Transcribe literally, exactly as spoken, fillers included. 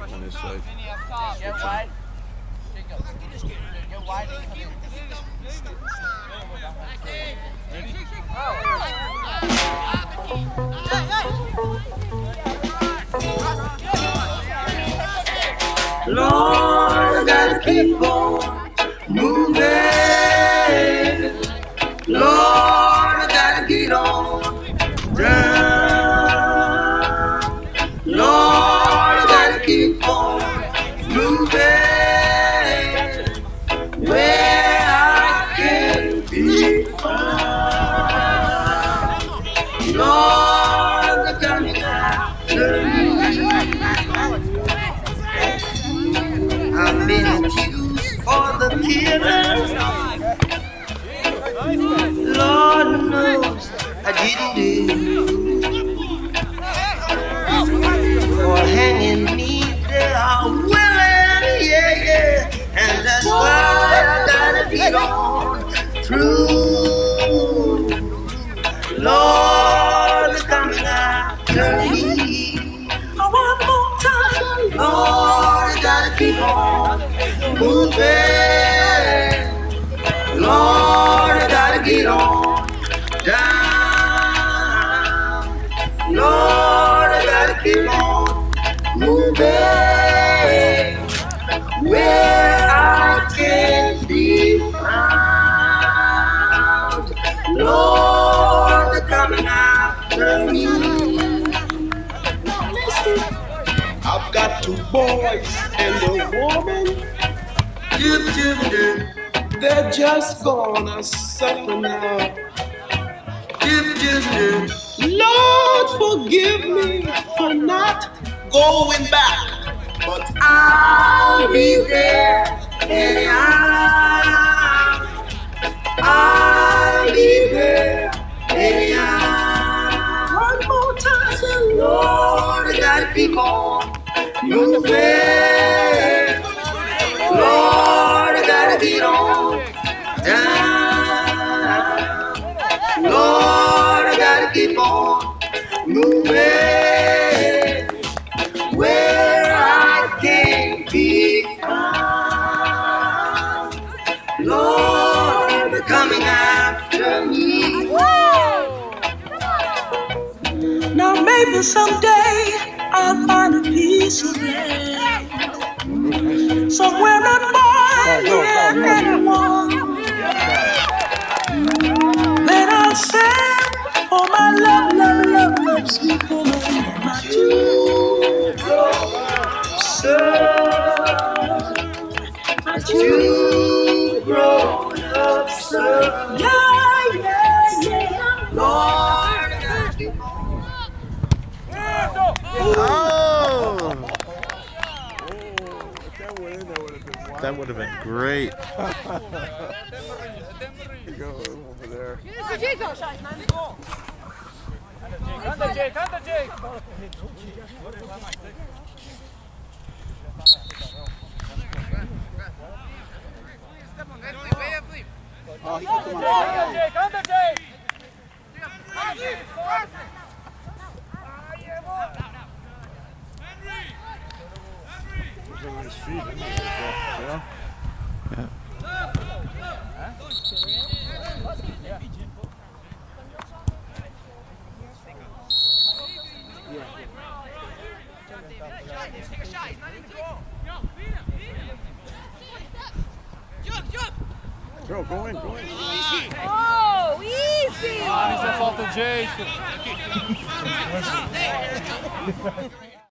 on this side. Get wide. Get wide and come in. Lord, I gotta keep on moving. Lord, I gotta get on down. Lord, I gotta keep on moving where I can be found. Lord, they're coming after me. I've been accused for the killing. Lord knows I didn't do. For hanging me, they are willing, yeah, yeah. And that's why I gotta get on through. Lord is coming after me. One more time, Lord, I gotta keep on moving. Lord, I gotta get on down. Lord, I gotta keep on moving where I can be found. Lord, they're coming after me. I've got two boys and a woman. Dip, dip, dip. They're just gonna suffer now. Dip, dip, dip. Lord, forgive me for not going back, but I'll be there anyhow. I'll be there anyhow. One more time, Lord, I gotta keep on moving. Lord, I gotta get on down. Lord, I gotta keep on moving where I can be found. Lord, they're coming after me. Now maybe someday I'll find a piece of land somewhere not far from anyone. Then I'll send for my love, love, love, love, sweet woman, my true Son, my two grown-up sons. yeah, yeah, yeah. Lord, I gotta keep on. That would have been great. go over there. Canta, Jake, canta, Jake. Oh, he Canta, Jake, canta, Jake. He's on his feet, isn't he? Yeah. Go, go in, go in. Oh, easy! Ah, isso é falta de jeito.